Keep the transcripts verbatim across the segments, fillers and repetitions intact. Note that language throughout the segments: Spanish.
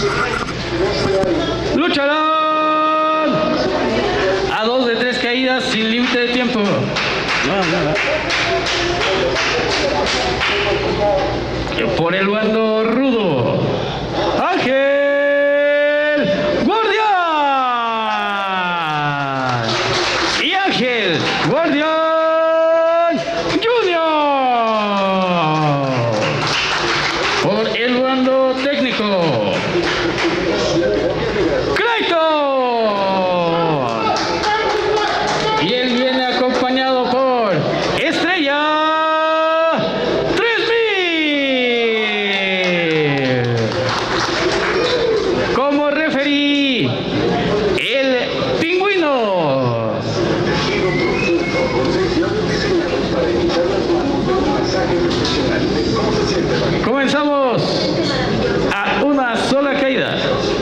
Lucharán a dos de tres caídas sin límite de tiempo. No, nada. Por el bando rudo, Ángel Guardián y Ángel Guardián Junior. Por el bando técnico, Clayton, y él viene acompañado por Estrella tres mil. Como referí, el Pingüino. Comenzamos a una sola caída.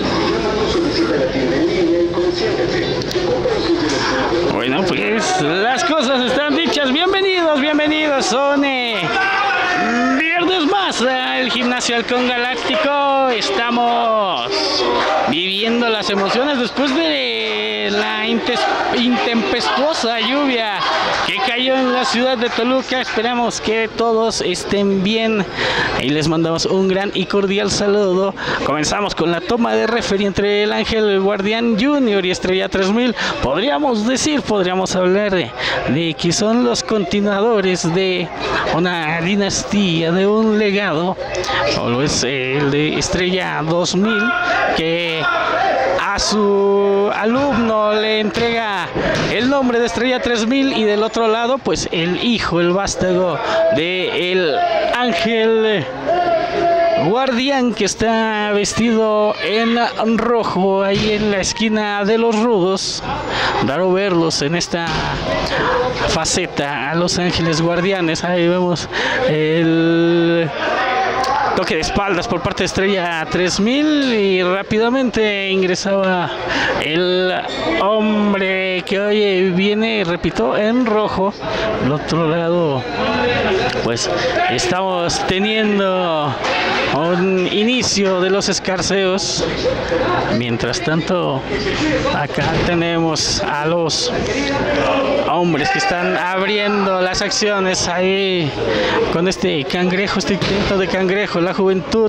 Bueno, pues las cosas están dichas. Bienvenidos, bienvenidos. Son eh, viernes más al Gimnasio Halcón Galáctico. Estamos viviendo las emociones después de la intempestuosa lluvia que cayó en la ciudad de Toluca. Esperamos que todos estén bien y les mandamos un gran y cordial saludo. Comenzamos con la toma de referee entre el Ángel Guardián Junior y Estrella tres mil. Podríamos decir, podríamos hablar de, de que son los continuadores de una dinastía, de un legado, o lo es el de Estrella dos mil, que a su alumno le entrega el nombre de Estrella tres mil, y del otro lado pues el hijo, el vástago de el Ángel Guardián, que está vestido en rojo ahí en la esquina de los rudos. Raro verlos en esta faceta a los Ángeles Guardianes. Ahí vemos el toque de espaldas por parte de Estrella tres mil y rápidamente ingresaba el hombre que hoy viene, repito, en rojo. Del otro lado pues estamos teniendo un inicio de los escarceos. Mientras tanto, acá tenemos a los hombres que están abriendo las acciones ahí con este cangrejo, este intento de cangrejo. La juventud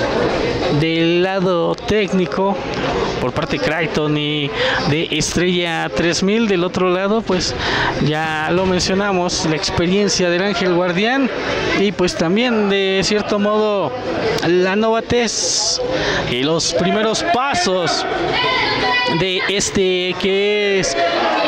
del lado técnico por parte de Clayton y de Estrella tres mil. Del otro lado pues ya lo mencionamos, la experiencia del Ángel Guardián y pues también de cierto modo la novatez y los primeros pasos de este que es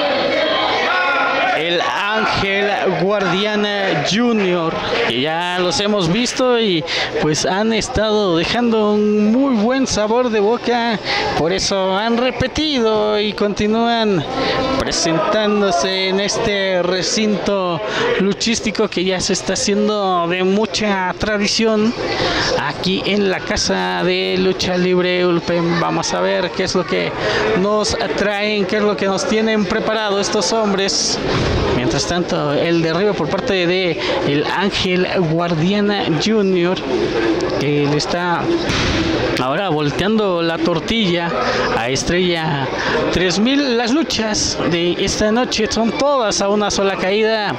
el Ángel Guardián Junior, que ya los hemos visto y pues han estado dejando un muy buen sabor de boca. Por eso han repetido y continúan presentándose en este recinto luchístico que ya se está haciendo de mucha tradición aquí en la Casa de Lucha Libre Ulpen. Vamos a ver qué es lo que nos traen, qué es lo que nos tienen preparado estos hombres. Mientras tanto, el derribo por parte de el Ángel Guardián Junior, que le está ahora volteando la tortilla a Estrella tres mil. Las luchas de esta noche son todas a una sola caída.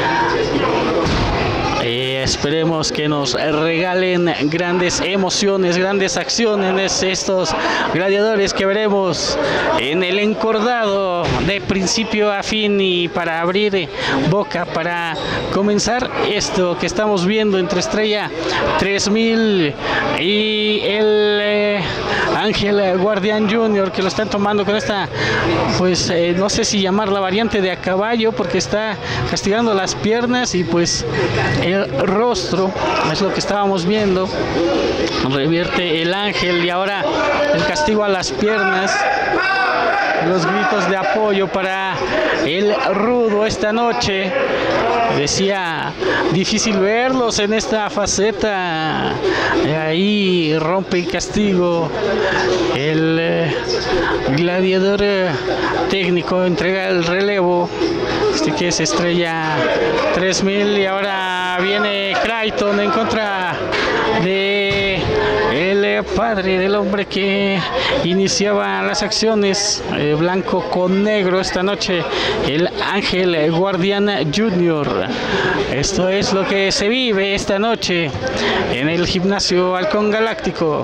Eh, esperemos que nos regalen grandes emociones, grandes acciones estos gladiadores que veremos en el encordado de principio a fin. Y para abrir boca, para comenzar esto que estamos viendo entre Estrella tres mil y el eh, Ángel Guardián Junior, que lo están tomando con esta, pues eh, no sé si llamar la variante de a caballo, porque está castigando las piernas y pues el rostro, es lo que estábamos viendo. Revierte el Ángel y ahora el castigo a las piernas. Los gritos de apoyo para el rudo esta noche. Decía, difícil verlos en esta faceta. Ahí rompe el castigo. El eh, gladiador eh, técnico entrega el relevo. Este que es Estrella tres mil, y ahora viene Clayton en contra de el del padre del hombre que iniciaba las acciones, eh, blanco con negro esta noche, el Ángel Guardián Junior. Esto es lo que se vive esta noche en el Gimnasio Halcón Galáctico.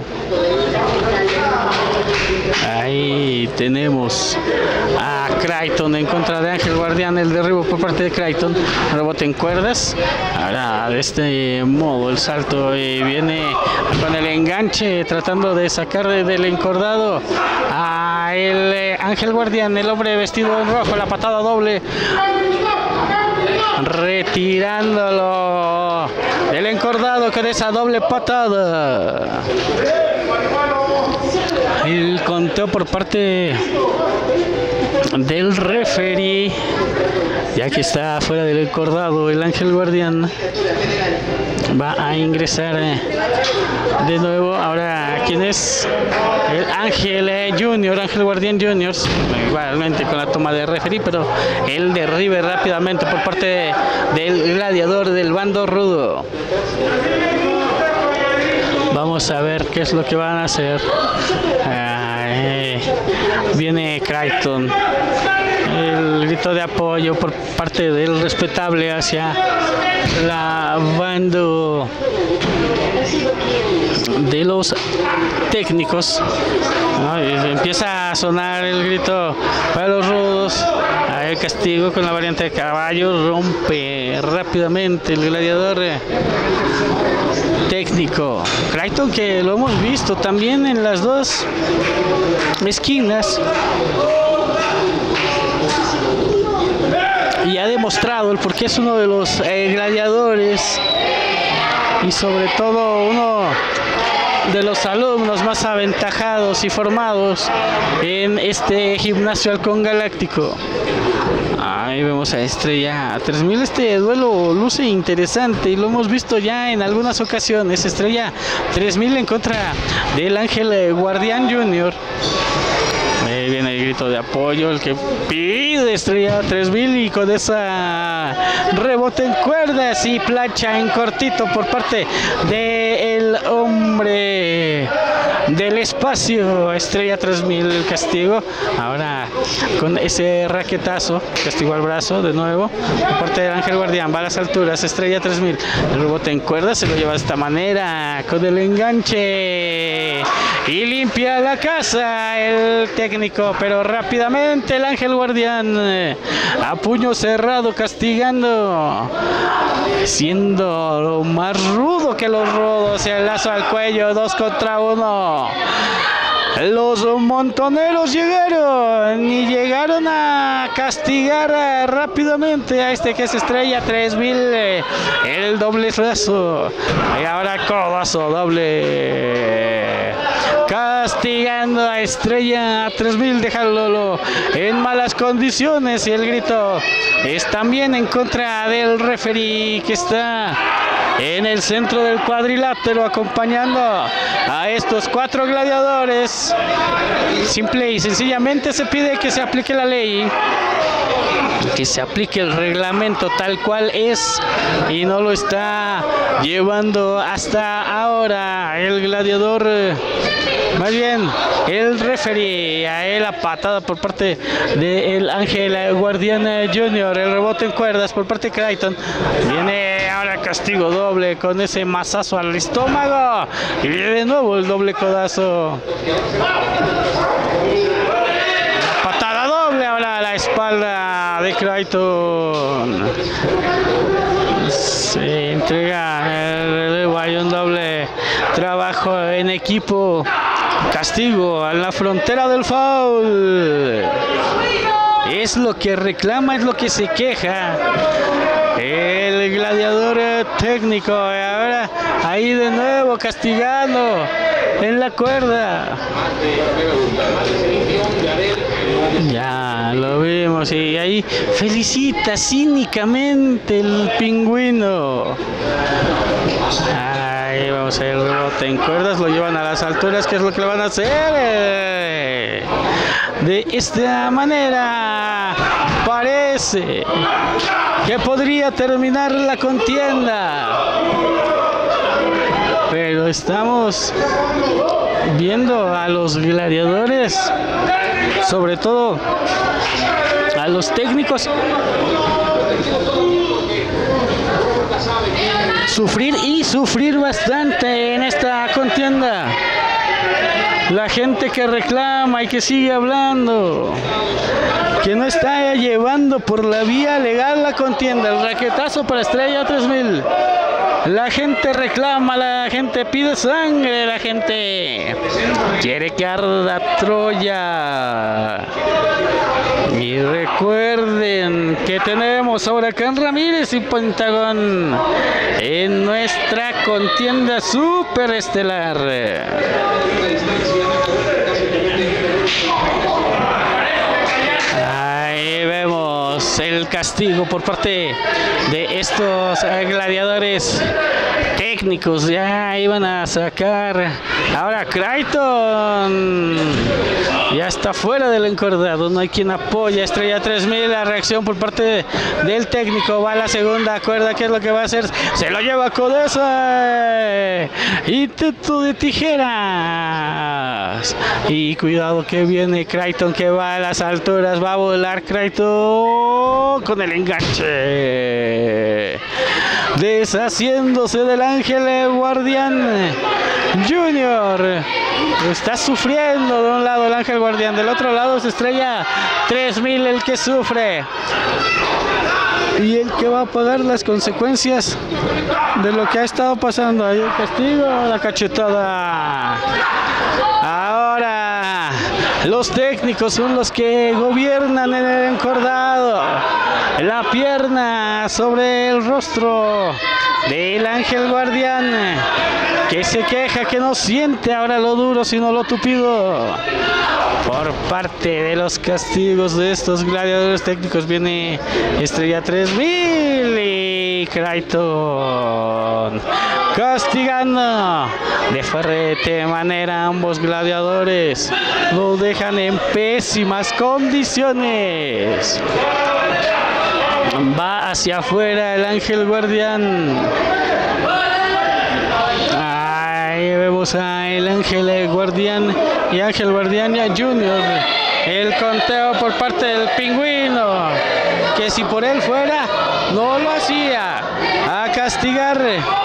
Ahí tenemos a Creighton en contra de Ángel Guardián, el derribo por parte de Creighton, rebote en cuerdas. Ahora de este modo el salto eh, viene con el enganche, tratando de sacar del encordado a el eh, Ángel Guardián, el hombre vestido en rojo, la patada doble, retirándolo del encordado con esa doble patada. El conteo por parte del referee, ya que está fuera del encordado el Ángel Guardián, va a ingresar de nuevo. Ahora, ¿quién es? El Ángel Junior, Ángel Guardián Junior, igualmente con la toma de referee, pero el derribe rápidamente por parte del gladiador del bando rudo. Vamos a ver qué es lo que van a hacer. Eh, viene Creighton. El grito de apoyo por parte del respetable hacia la banda de los técnicos. ¿No? Empieza a sonar el grito para los rudos. El castigo con la variante de caballo, rompe rápidamente el gladiador técnico. Creighton, que lo hemos visto también en las dos esquinas y ha demostrado el por qué es uno de los eh, gladiadores y sobre todo uno de los alumnos más aventajados y formados en este Gimnasio Halcón Galáctico. Ahí vemos a Estrella tres mil. Este duelo luce interesante y lo hemos visto ya en algunas ocasiones. Estrella tres mil en contra del Ángel Guardián Junior. Ahí viene el grito de apoyo, el que pide Estrella tres mil, y con esa rebote en cuerdas y plancha en cortito por parte del hombre del espacio, Estrella tres mil, el castigo. Ahora con ese raquetazo, castigo al brazo de nuevo por parte del Ángel Guardián, va a las alturas, Estrella tres mil, el rebote en cuerdas, se lo lleva de esta manera con el enganche y limpia la casa el técnico, pero rápidamente el Ángel Guardián a puño cerrado, castigando, siendo lo más rudo que los rudos, y el lazo al cuello, dos contra uno. Los montoneros llegaron y llegaron a castigar rápidamente a este que es Estrella tres mil, el doble brazo, y ahora codazo doble, castigando a Estrella tres mil, dejándolo en malas condiciones, y el grito es también en contra del referee, que está en el centro del cuadrilátero acompañando a estos cuatro gladiadores. Simple y sencillamente se pide que se aplique la ley, que se aplique el reglamento tal cual es, y no lo está llevando hasta ahora el gladiador, más bien el referee. A él la patada por parte del Ángel Guardián Junior, el rebote en cuerdas por parte de Creighton, viene ahora castigo doble con ese mazazo al estómago, y de nuevo el doble codazo, patada doble ahora a la espalda de Creighton. Se entrega el relevo, hay un doble trabajo en equipo, castigo a la frontera del foul. Es lo que reclama, es lo que se queja el gladiador técnico. Ahora ahí de nuevo castigando en la cuerda. Ya lo vimos, y ahí felicita cínicamente el pingüino. Ahí vamos a ver el rebote en cuerdas, lo llevan a las alturas. ¿Qué es lo que le van a hacer? De esta manera parece que podría terminar la contienda, pero estamos viendo a los gladiadores, sobre todo a los técnicos, sufrir y sufrir bastante en esta contienda. La gente que reclama y que sigue hablando, que no está llevando por la vía legal la contienda. El raquetazo para Estrella tres mil. La gente reclama, la gente pide sangre, la gente quiere que arda Troya. Y recuerden que tenemos a Huracán Ramírez y Pentagón en nuestra contienda superestelar. Ahí vemos el castigo por parte de estos gladiadores técnicos. Ya iban a sacar. Ahora Creighton ya está fuera del encordado. No hay quien apoya. Estrella tres mil. La reacción por parte de, del técnico. Va a la segunda cuerda. ¿Qué es lo que va a hacer? Se lo lleva Codesa. Intento de tijeras. Y cuidado que viene Creighton, que va a las alturas. Va a volar Creighton con el enganche. Deshaciéndose del Ángel Guardián Junior. Está sufriendo de un lado el Ángel Guardián, del otro lado es Estrella tres mil el que sufre. Y el que va a pagar las consecuencias de lo que ha estado pasando. Ahí el castigo, la cachetada. Ahora los técnicos son los que gobiernan en el encordado. La pierna sobre el rostro del Ángel Guardián, que se queja que no siente ahora lo duro sino lo tupido. Por parte de los castigos de estos gladiadores técnicos viene Estrella tres mil y Creighton castigando de fuerte manera a ambos gladiadores. Lo dejan en pésimas condiciones. Va hacia afuera el Ángel Guardián. Ahí vemos a el Ángel Guardián y Ángel Guardián ya Junior. El conteo por parte del Pingüino, que si por él fuera no lo hacía. A castigar.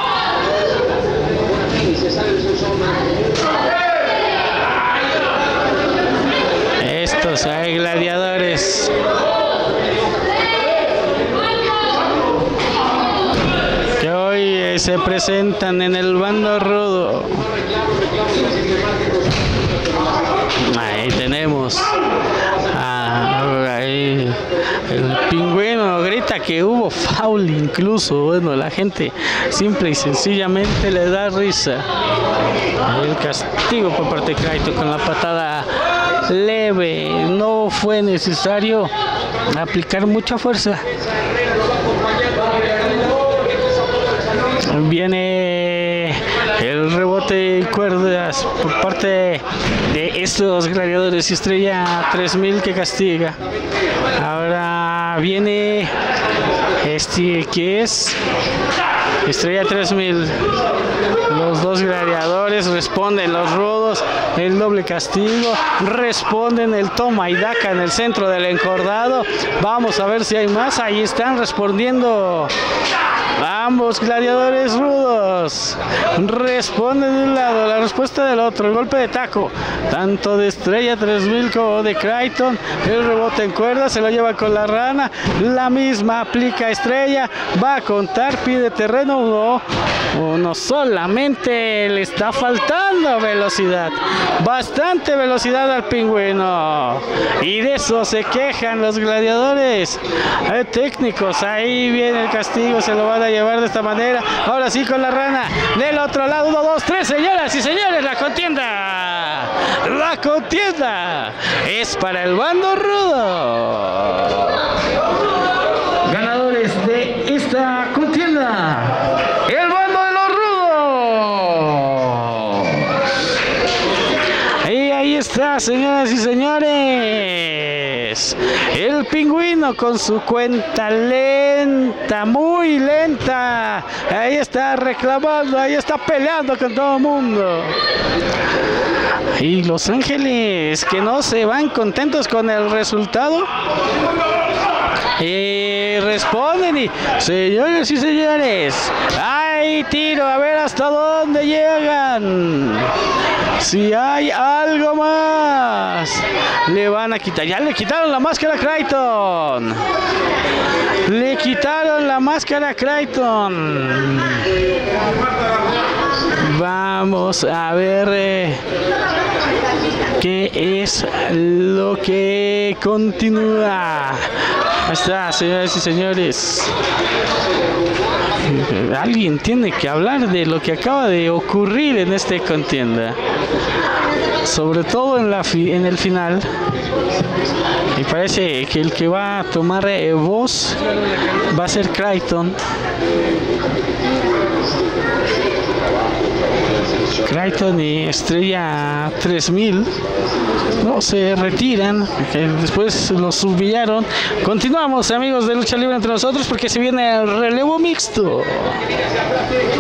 Estos hay gladiadores que hoy se presentan en el bando rudo. Ahí tenemos a, ahí, el Pingüino grita que hubo foul incluso. Bueno, la gente simple y sencillamente le da risa. Ahí el castigo por parte de Creighton con la patada leve. No fue necesario aplicar mucha fuerza. Viene el rebote y cuerdas por parte de estos gladiadores y Estrella tres mil que castiga. Ahora viene este que es Estrella tres mil. Los dos gladiadores responden, los rudos, el doble castigo, responden el toma y daca en el centro del encordado. Vamos a ver si hay más. Ahí están respondiendo ambos gladiadores rudos. Responden de un lado, la respuesta del otro. El golpe de taco, tanto de Estrella tres mil como de Creighton. El rebote en cuerda, se lo lleva con la rana. La misma aplica Estrella. Va a contar, pide terreno. Uno, uno solamente le está faltando velocidad. Bastante velocidad al Pingüino. Y de eso se quejan los gladiadores eh, técnicos. Ahí viene el castigo, se lo van a llevar de esta manera. Ahora sí con la rana del otro lado. Uno, dos, tres, señoras y señores, la contienda. La contienda es para el bando rudo. Ganadores de esta contienda, el bando de los rudos. Y ahí está, señoras y señores, el Pingüino con su cuenta lenta, muy lenta. Ahí está reclamando, ahí está peleando con todo el mundo. Y Los Ángeles, que no se van contentos con el resultado. Y responden y, señores y señores, hay tiro, a ver hasta dónde llegan. Si hay algo más, le van a quitar. Ya le quitaron la máscara a Creighton. Le quitaron la máscara a Creighton. Vamos a ver eh, qué es lo que continúa. Ahí está, señoras y señores. Alguien tiene que hablar de lo que acaba de ocurrir en esta contienda, sobre todo en, la fi en el final. Y parece que el que va a tomar eh, voz va a ser Creighton. Creighton y Estrella tres mil no se retiran, que después los humillaron. Continuamos, amigos de Lucha Libre Entre Nosotros, porque se viene el relevo mixto.